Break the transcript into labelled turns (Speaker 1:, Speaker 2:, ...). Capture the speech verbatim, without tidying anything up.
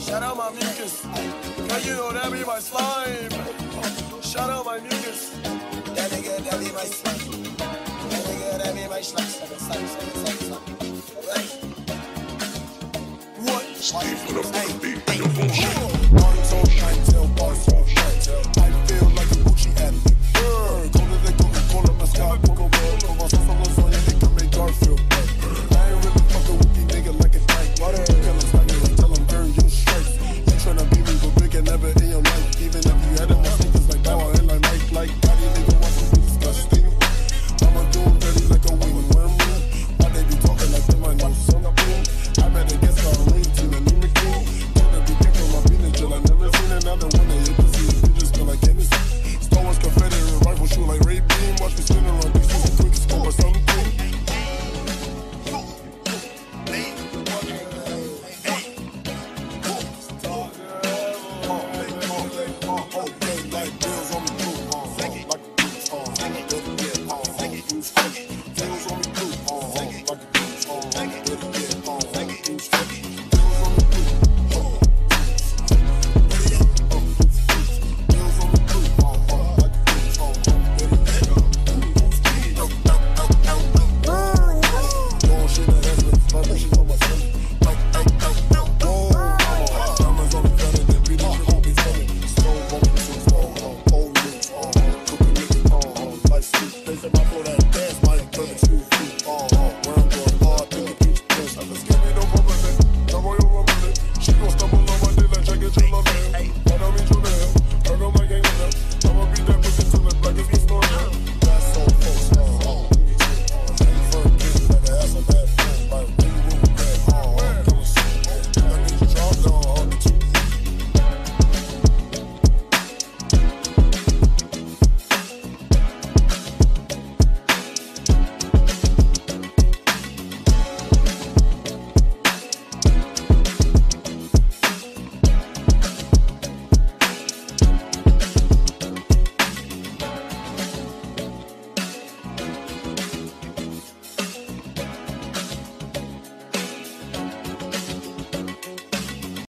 Speaker 1: Shout out my mucus. Cause you know that be my slime. Shout out my mucus. That nigga, that be my slime. That nigga, that be my slime. Slime, slime, slime, slime. Right? What?
Speaker 2: Steve with a beat in your bullshit.
Speaker 1: I'm so kind till boss.